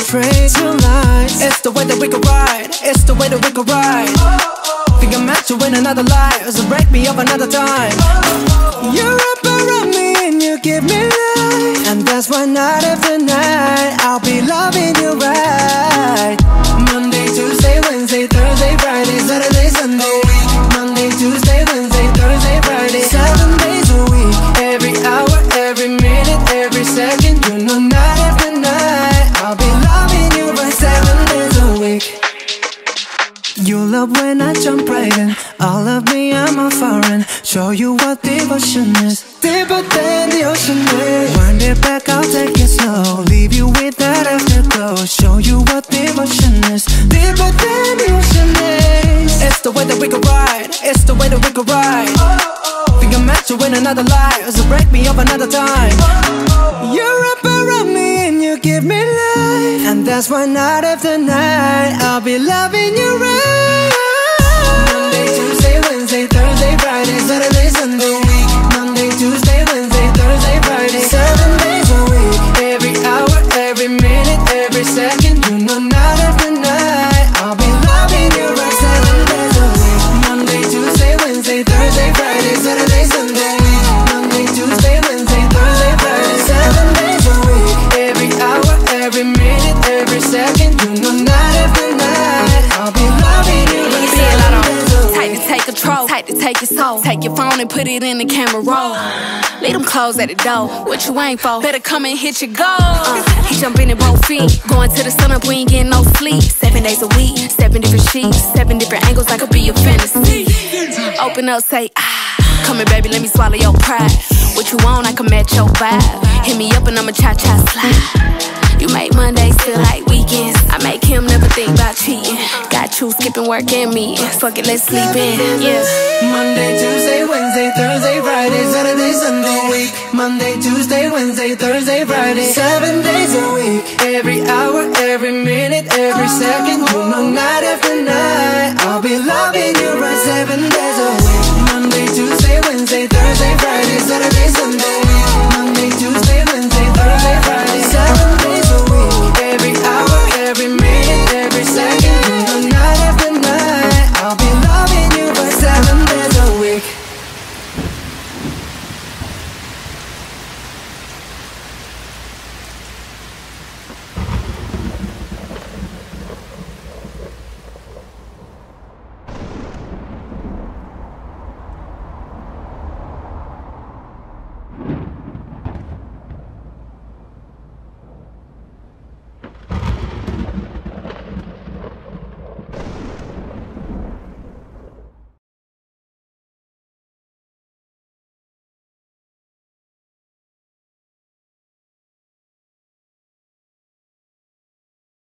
trade tonight. It's the way that we could ride. It's the way that we could ride. Think I'm meant to win another life, so break me up another time. You're up around me and you give me life, and that's why night after night I'll be loving you right. Monday, Tuesday, Wednesday, Thursday, Friday, Saturday, Sunday. Monday, Tuesday, Wednesday, Thursday, Friday, 7 days a week. Every hour, every minute, every second. You know night after night I'll be loving you right 7 days a week. You love when I jump right in. All of me, I'm a foreign. Show you what devotion is. Deeper than the ocean is. Wind it back, I'll take it slow. Leave you with that afterglow. Show you what devotion is. Deeper than the ocean is. It's the way that we could ride. It's the way that we could ride. Think I'm meant to win another life, so break me up another time. You're up around me and you give me life, and that's why night after night I'll be loving you right. Monday, Tuesday, Wednesday, Thursday, Friday, Saturday, Sunday. Monday, Tuesday, Wednesday, Thursday, Friday, 7 days a week. Every hour, every minute, every second. You know night after night I'll be loving you right 7 days a week. Monday, Tuesday, Wednesday, Thursday, Friday, Saturday, Sunday. Monday, Tuesday, Wednesday, Thursday, Friday, 7 days a week. Every hour, every minute, every second. You know night after night I'll be loving you right 7 days a week. Tight to take control, tight to take your soul. Take your phone and put it in the camera roll. Leave them clothes at the door. What you ain't for? Better come and hit your goal. He jumping in both feet. Going to the sun up, we ain't getting no sleep. 7 days a week, 7 different sheets, 7 different angles. I could be a fantasy. Open up, say ah. Come here, baby, let me swallow your pride. What you want, I can match your vibe. Hit me up and I'ma cha-cha slide. You make Mondays feel like weekends. I make him never think about cheating. Got you skipping work and me. Fuck it, let's sleep in. Yeah. Monday, Tuesday, Wednesday, Thursday, Friday, Saturday, Sunday. Monday, Tuesday, Wednesday, Thursday, Friday, 7 days a week. Every hour, every minute, every second.